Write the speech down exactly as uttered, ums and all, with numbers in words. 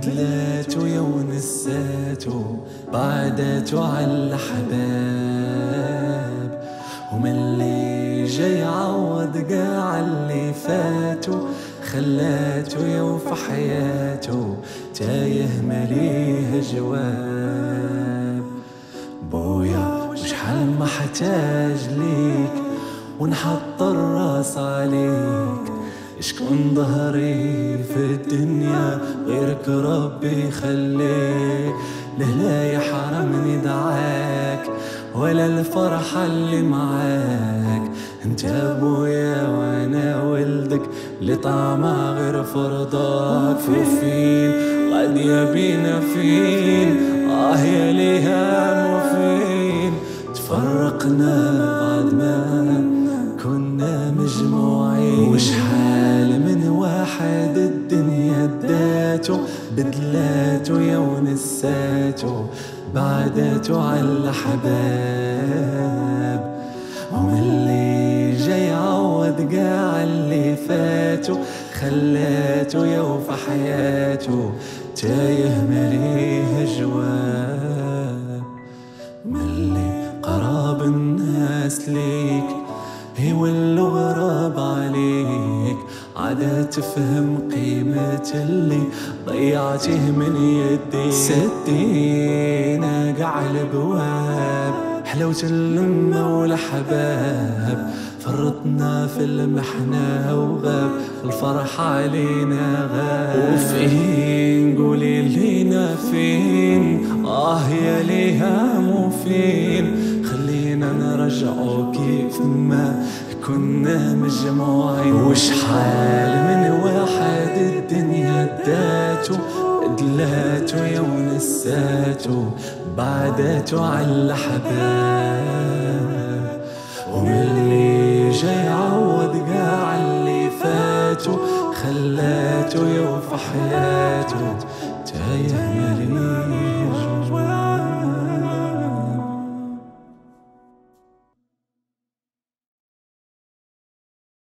بدلاته يا ونساته بعدته عالأحباب، ومن اللي جاي عوض قاع اللي فاتوا خلاته يا في حياته تايه مليه جواب. بويا وشحال ما احتاج ليك ونحط الراس عليك، شكون ظهري في الدنيا غيرك ربي خليك. لا يحرمني دعاك ولا الفرحة اللي معاك، انت ابويا وانا ولدك اللي طعمها غير فرضاك. وفين غاد يبينا فين اه يا ليها وفين تفرقنا بعد ما كنا مجموعين. وشحال من واحد الدنيا اداته بدلاته يا ونساته بعدته عالأحباب، ومن اللي جاي عوض قاع اللي فاتوا خلاته يا في حياته تايه مليه جواب. من اللي قراب الناس ليك يولوا غراب عليك، عدا تفهم قيمة اللي ضيعته من يديك. سدينا قاع الابواب حلوة اللمة والحباب، فرطنا في المحنة وغاب الفرح علينا غاب. وفين قولي لينا فين آه يا ليها مو فين، خلينا نرجعو كيف ما كنا مجموعين. وشحال من واحد الدنيا اداته دلاته يا ونساته بعدته عالأحباب، ومن اللي جاي عوض قاع اللي فاتوا خلاته يا في حياته تايه مليء